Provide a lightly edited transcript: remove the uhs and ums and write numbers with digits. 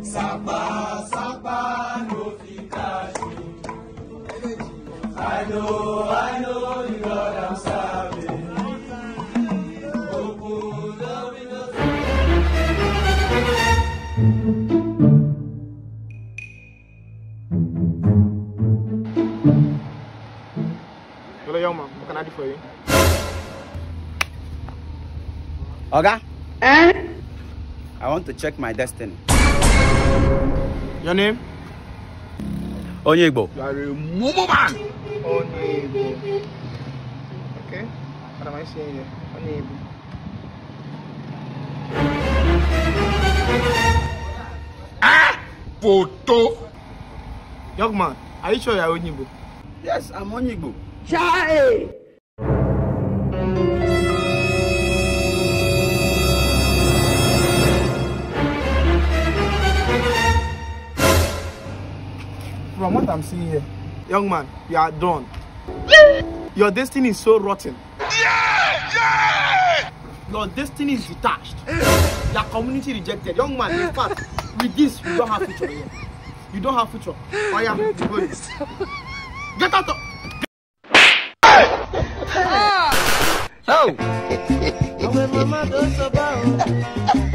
Sapa, sapa, no fit catch me. I know the God I'm serving. Open the windows. Hello, young man. What can I do for you? Oga? I want to check my destiny. Your name? Onyegbo. You are a mumu man. Onyegbo. Okay. What am I saying here? Onyegbo. Photo. Young man, are you sure you are Onyegbo? Yes, I'm Onyegbo. Chai! From what I'm seeing here, young man, you are done. Your destiny is so rotten. Your destiny is detached. Your community rejected. Young man, in fact, with this, you don't have future here. You don't have future. Oh yeah, go. Get out of... Oh! When mama does about